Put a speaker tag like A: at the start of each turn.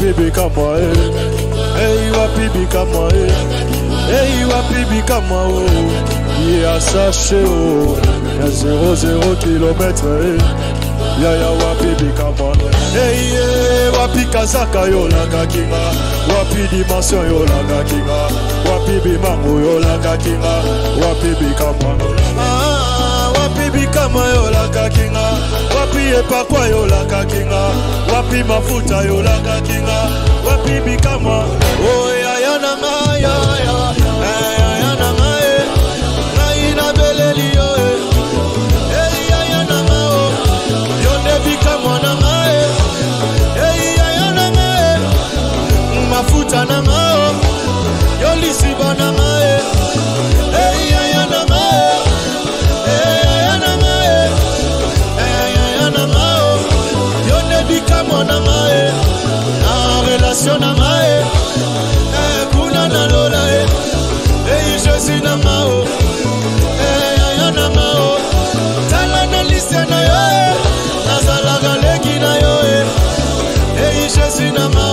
A: wapi bikama hey wapi bikama hey wapi bikama ya sachet ya 0 kilomètre ya wapi bikama hey wapi kazaka yo langa kinga wapi dimension yo langa kinga wapi bimango yo langa kinga wapi bikama wapi bikama yo langa kinga wapi epakwa yo langa kinga wapi mafuta yo langa kinga wapi bikama oh ya nanga ya nanga ngai na beleli yo ya nanga yo ne bikama nanga ya nanga mafuta nanga yo lisiba nanga ya nanga relation na mae kuna na lola je suis na mao ya na mao tala na liste na yo nazala galeki na yo je suis na mao